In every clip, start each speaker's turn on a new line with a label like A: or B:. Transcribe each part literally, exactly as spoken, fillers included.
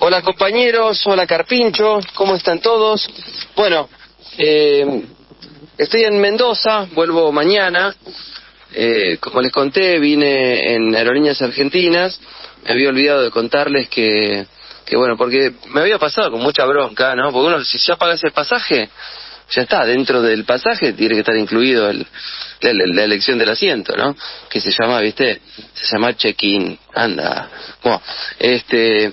A: Hola compañeros, hola Carpincho, ¿cómo están todos? Bueno, eh, estoy en Mendoza, vuelvo mañana. Eh, como les conté, vine en Aerolíneas Argentinas. Me había olvidado de contarles que, que bueno, porque me había pasado con mucha bronca, ¿no? Porque uno, si ya pagas el pasaje, ya está, dentro del pasaje tiene que estar incluido el, el, la elección del asiento, ¿no? Que se llama, ¿viste? Se llama check-in, anda. Bueno, este...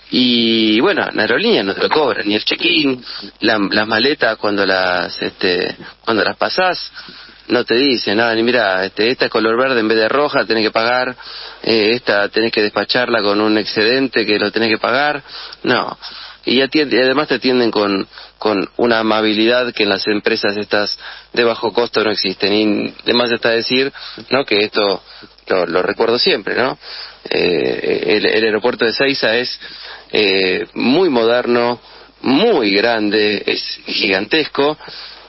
A: Y bueno, en aerolínea no te lo cobran, ni el check-in, la, las maletas cuando las este cuando las pasás, no te dicen nada, ni mira, este, esta es color verde en vez de roja, tenés que pagar, eh, esta tenés que despacharla con un excedente que lo tenés que pagar, no. Y, atiende, y además te atienden con con una amabilidad que en las empresas estas de bajo costo no existen. Y además está decir, ¿no?, que esto lo, lo recuerdo siempre, ¿no? Eh, el, el aeropuerto de Ezeiza es eh, muy moderno, muy grande, es gigantesco.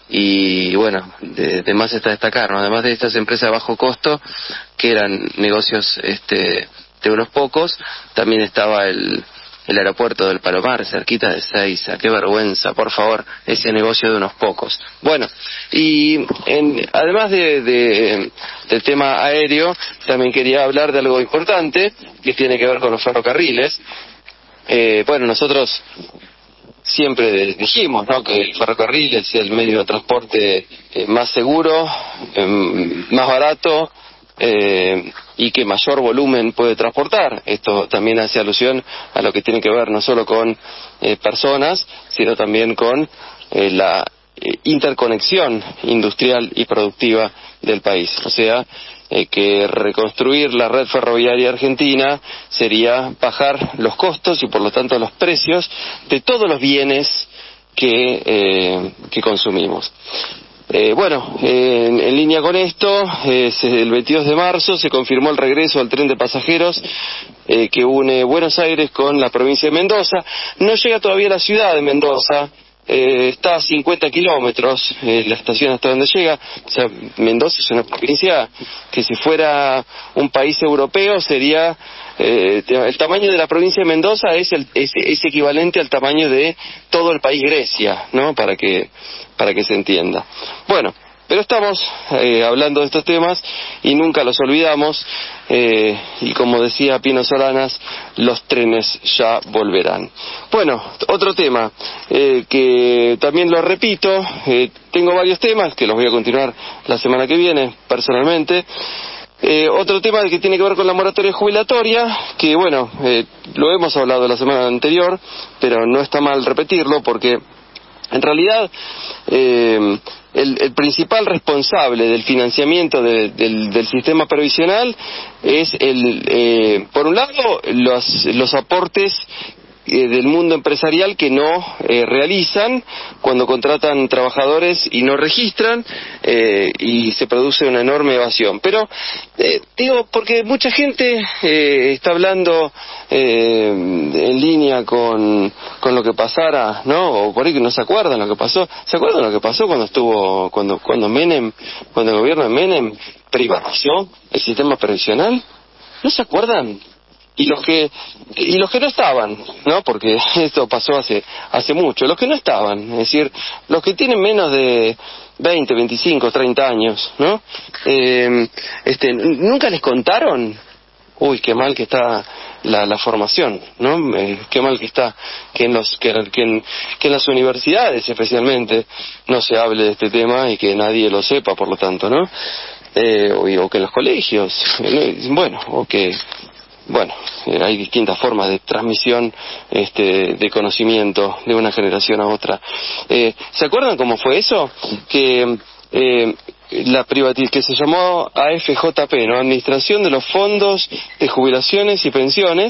A: Y bueno, de, de más está destacar, ¿no? Además de estas empresas de bajo costo, que eran negocios este de unos pocos, también estaba el el aeropuerto del Palomar, cerquita de Ezeiza. Qué vergüenza, por favor, ese negocio de unos pocos. Bueno, y en, además de, de del tema aéreo, también quería hablar de algo importante que tiene que ver con los ferrocarriles. Eh, bueno, nosotros siempre dijimos, ¿no?, que el ferrocarril es el medio de transporte eh, más seguro, eh, más barato, eh, y que mayor volumen puede transportar. Esto también hace alusión a lo que tiene que ver no solo con eh, personas, sino también con eh, la eh, interconexión industrial y productiva del país. O sea, eh, que reconstruir la red ferroviaria argentina sería bajar los costos y por lo tanto los precios de todos los bienes que, eh, que consumimos. Eh, bueno, eh, en, en línea con esto, eh, se, el veintidós de marzo se confirmó el regreso al tren de pasajeros eh, que une Buenos Aires con la provincia de Mendoza. No llega todavía a la ciudad de Mendoza, eh, está a cincuenta kilómetros, eh, la estación hasta donde llega. O sea, Mendoza es una provincia que si fuera un país europeo sería... Eh, el tamaño de la provincia de Mendoza es, el, es, es equivalente al tamaño de todo el país Grecia, ¿no? Para que, para que se entienda. Bueno, pero estamos eh, hablando de estos temas y nunca los olvidamos, eh, y como decía Pino Solanas, los trenes ya volverán. Bueno, otro tema eh, que también lo repito, eh, tengo varios temas que los voy a continuar la semana que viene personalmente. Eh, otro tema que tiene que ver con la moratoria jubilatoria, que bueno, eh, lo hemos hablado la semana anterior, pero no está mal repetirlo porque en realidad eh, el, el principal responsable del financiamiento de, del, del sistema previsional es, el, eh, por un lado, los, los aportes eh, del mundo empresarial que no eh, realizan cuando contratan trabajadores y no registran, eh, y se produce una enorme evasión. Pero eh, digo, porque mucha gente eh, está hablando eh, en línea con, con lo que pasara, ¿no? O por ahí que no se acuerdan lo que pasó. ¿Se acuerdan lo que pasó cuando estuvo, cuando, cuando Menem, cuando el gobierno de Menem privatizó el sistema previsional? ¿No se acuerdan? Y los que y los que no estaban, ¿no? Porque esto pasó hace hace mucho. Los que no estaban, es decir, los que tienen menos de veinte, veinticinco, treinta años, ¿no? Eh, este, ¿nunca les contaron? Uy, qué mal que está la, la formación, ¿no? Eh, qué mal que está que en los que, que, en, que en las universidades especialmente no se hable de este tema y que nadie lo sepa, por lo tanto, ¿no? Eh, o, o que en los colegios, ¿no? Bueno, o que Bueno, eh, hay distintas formas de transmisión este, de conocimiento de una generación a otra. Eh, ¿Se acuerdan cómo fue eso? Que eh, la privatización, que se llamó A F J P, ¿no? Administración de los Fondos de Jubilaciones y Pensiones,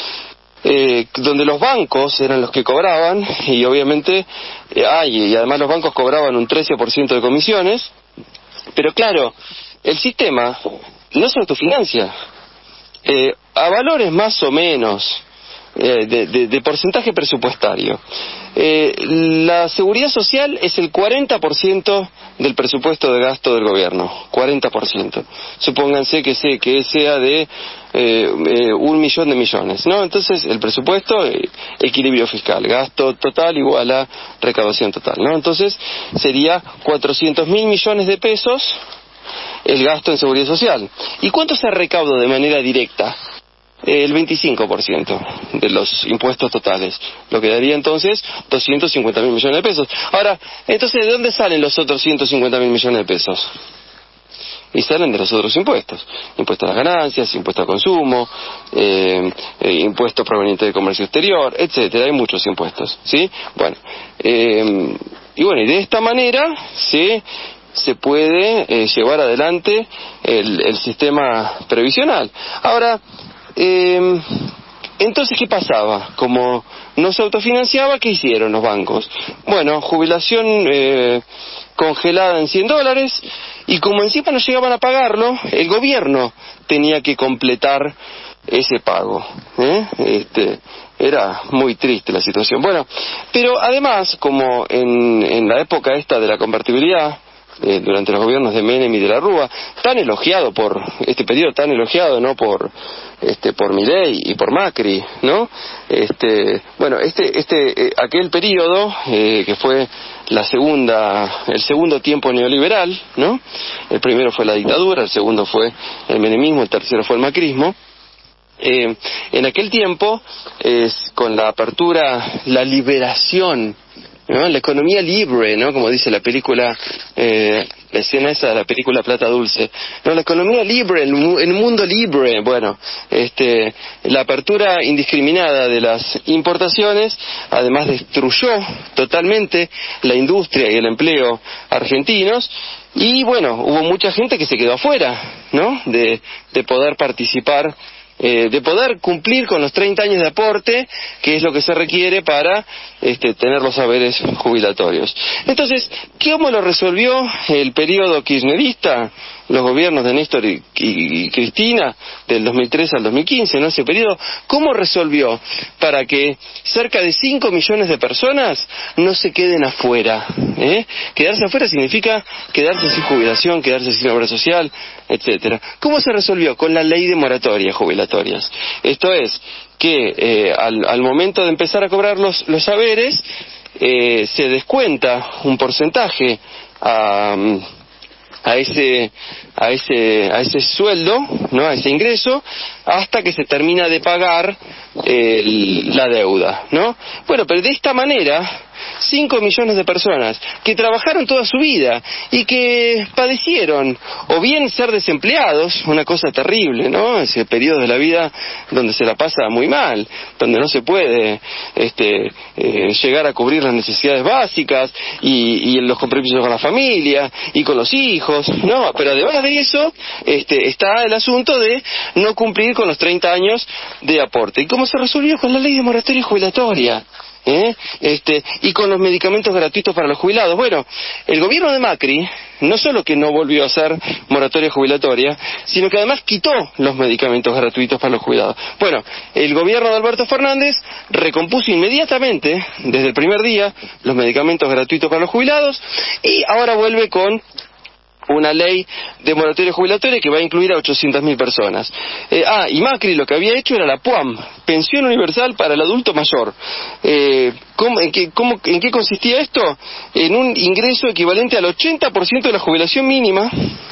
A: eh, donde los bancos eran los que cobraban, y obviamente, eh, ah, y, y además los bancos cobraban un trece por ciento de comisiones, pero claro, el sistema no se autofinancia. Eh, a valores más o menos eh, de, de, de porcentaje presupuestario. Eh, la seguridad social es el cuarenta por ciento del presupuesto de gasto del gobierno, cuarenta por ciento. Supónganse que, sea, que sea de eh, eh, un millón de millones, ¿no? Entonces el presupuesto, eh, equilibrio fiscal, gasto total igual a recaudación total, ¿no? Entonces sería cuatrocientos mil millones de pesos el gasto en seguridad social. ¿Y cuánto se recauda de manera directa? El veinticinco por ciento de los impuestos totales, lo que daría entonces doscientos cincuenta mil millones de pesos. Ahora, entonces, ¿de dónde salen los otros ciento cincuenta mil millones de pesos? Y salen de los otros impuestos, impuestos a las ganancias, impuestos al consumo, eh, eh, impuestos provenientes del comercio exterior, etcétera. Hay muchos impuestos, ¿sí? Bueno, eh, y bueno, y de esta manera se se puede eh, llevar adelante el, el sistema previsional. Ahora, Eh, entonces, ¿qué pasaba? Como no se autofinanciaba, ¿qué hicieron los bancos? Bueno, jubilación eh, congelada en cien dólares, y como encima no llegaban a pagarlo, el gobierno tenía que completar ese pago, ¿eh? Este, era muy triste la situación. Bueno, pero además, como en, en la época esta de la convertibilidad, Eh, durante los gobiernos de Menem y de la Rúa, tan elogiado por este periodo, tan elogiado, ¿no? Por este por Milei y por Macri, ¿no? Este, bueno, este este eh, aquel periodo eh, que fue la segunda, el segundo tiempo neoliberal, ¿no? El primero fue la dictadura, el segundo fue el menemismo, el tercero fue el macrismo. Eh, en aquel tiempo, eh, con la apertura, la liberación, ¿no? La economía libre, ¿no? Como dice la película, eh, la escena esa de la película Plata Dulce. No, la economía libre, el, el mundo libre, bueno, este, la apertura indiscriminada de las importaciones, además destruyó totalmente la industria y el empleo argentinos. Y bueno, hubo mucha gente que se quedó afuera, ¿no? De, de poder participar, Eh, de poder cumplir con los treinta años de aporte, que es lo que se requiere para este, tener los saberes jubilatorios. Entonces, ¿cómo lo resolvió el periodo kirchnerista? Los gobiernos de Néstor y, y, y Cristina, del dos mil tres al dos mil quince, ¿no? Ese periodo, ¿cómo resolvió para que cerca de cinco millones de personas no se queden afuera? ¿eh? Quedarse afuera significa quedarse sin jubilación, quedarse sin obra social, etcétera. ¿Cómo se resolvió? Con la ley de moratorias jubilatorias. Esto es, que eh, al, al momento de empezar a cobrar los, los saberes, eh, se descuenta un porcentaje a... a ese a ese a ese sueldo, ¿no? A ese ingreso, hasta que se termina de pagar eh, la deuda, ¿no? Bueno, pero de esta manera, cinco millones de personas que trabajaron toda su vida y que padecieron o bien ser desempleados, una cosa terrible, ¿no? Ese periodo de la vida donde se la pasa muy mal, donde no se puede este, eh, llegar a cubrir las necesidades básicas y, y los compromisos con la familia y con los hijos, ¿no? Pero además de eso este, está el asunto de no cumplir con los treinta años de aporte. ¿Y cómo se resolvió? Con la ley de moratoria jubilatoria. ¿Eh? Este, y con los medicamentos gratuitos para los jubilados. Bueno, el gobierno de Macri no solo que no volvió a hacer moratoria jubilatoria, sino que además quitó los medicamentos gratuitos para los jubilados. Bueno, el gobierno de Alberto Fernández recompuso inmediatamente, desde el primer día, los medicamentos gratuitos para los jubilados, y ahora vuelve con una ley de moratoria jubilatoria que va a incluir a ochocientas mil personas. Eh, ah, y Macri lo que había hecho era la P U A M, Pensión Universal para el Adulto Mayor. Eh, ¿cómo, en, qué, cómo, ¿En qué consistía esto? En un ingreso equivalente al ochenta por ciento de la jubilación mínima,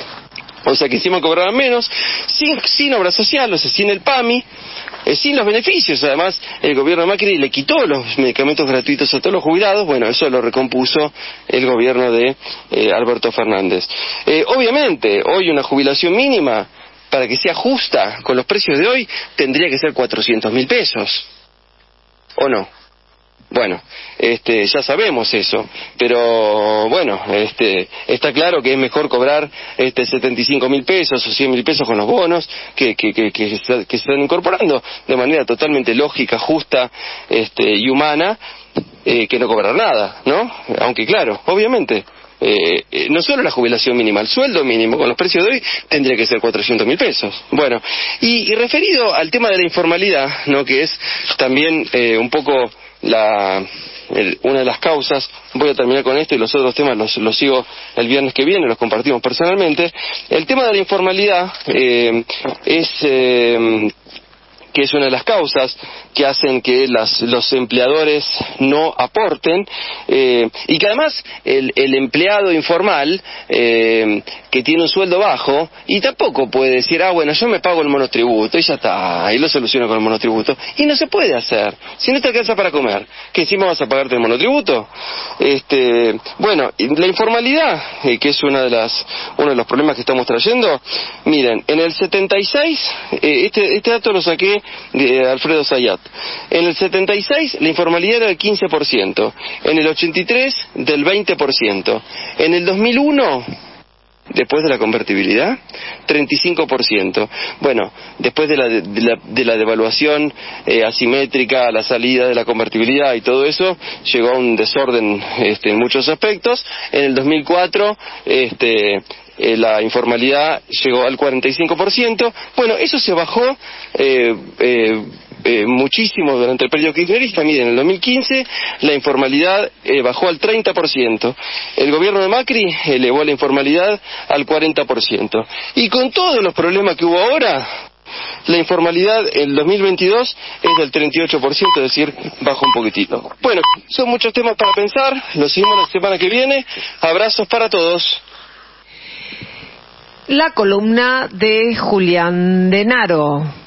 A: o sea que encima cobraban menos, sin, sin obra social, o sea, sin el P A M I, eh, sin los beneficios. Además, el gobierno de Macri le quitó los medicamentos gratuitos a todos los jubilados. Bueno, eso lo recompuso el gobierno de eh, Alberto Fernández. Eh, obviamente, hoy una jubilación mínima, para que sea justa con los precios de hoy, tendría que ser cuatrocientos mil pesos. ¿O no? Bueno, este, ya sabemos eso, pero bueno, este, está claro que es mejor cobrar este setenta y cinco mil pesos o cien mil pesos con los bonos que, que, que, que, se, que se están incorporando de manera totalmente lógica, justa este, y humana, eh, que no cobrar nada, ¿no? Aunque claro, obviamente, eh, eh, no solo la jubilación mínima, el sueldo mínimo con los precios de hoy tendría que ser cuatrocientos mil pesos. Bueno, y, y referido al tema de la informalidad, ¿no?, que es también eh, un poco la... El, una de las causas, voy a terminar con esto y los otros temas los, los sigo el viernes que viene, los compartimos personalmente. El tema de la informalidad eh, es... Eh, que es una de las causas que hacen que las, los empleadores no aporten, eh, y que además el, el empleado informal, eh, que tiene un sueldo bajo, y tampoco puede decir, ah, bueno, yo me pago el monotributo, y ya está, y lo soluciono con el monotributo, y no se puede hacer, si no te alcanza para comer, ¿que encima vas a pagarte el monotributo? Este, bueno, la informalidad, eh, que es una de las, uno de los problemas que estamos trayendo, miren, en el setenta y seis, eh, este, este dato lo saqué de Alfredo Zayat. En el setenta y seis la informalidad era del quince por ciento, en el ochenta y tres del veinte por ciento, en el dos mil uno, después de la convertibilidad, treinta y cinco por ciento. Bueno, después de la, de, de la, de la devaluación eh, asimétrica, la salida de la convertibilidad y todo eso, llegó a un desorden este, en muchos aspectos. En el dos mil cuatro, este... Eh, la informalidad llegó al cuarenta y cinco por ciento. Bueno, eso se bajó eh, eh, eh, muchísimo durante el periodo kirchnerista. Miren, en el dos mil quince la informalidad eh, bajó al treinta por ciento. El gobierno de Macri elevó la informalidad al cuarenta por ciento. Y con todos los problemas que hubo ahora, la informalidad en el dos mil veintidós es del treinta y ocho por ciento, es decir, bajó un poquitito. Bueno, son muchos temas para pensar. Los seguimos la semana que viene. Abrazos para todos.
B: La columna de Julián Denaro.